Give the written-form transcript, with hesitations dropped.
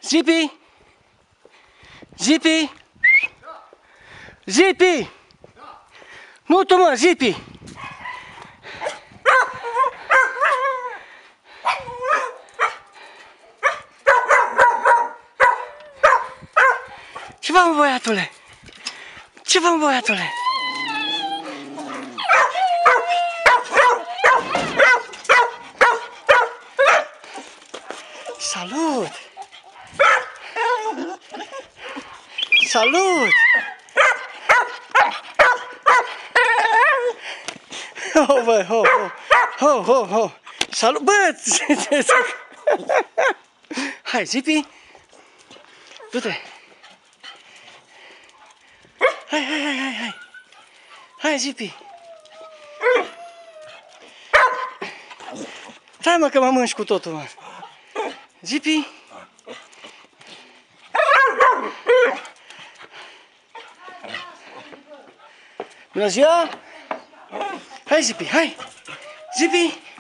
Zipi! Zipi! Zipi! Nu tu, mă, Zipi! Ce faci, mă, băiatule? Ce faci, mă, băiatule? Salut! Salut! Oh, bă, ho! Salut, bă! Hai, Zipi! Du-te! Hai! Hai, Zipi! Stai, mă, că mă mânci cu totul, mă! Zipi! Bună ziua! Hai, Zipi, hai! Zipi!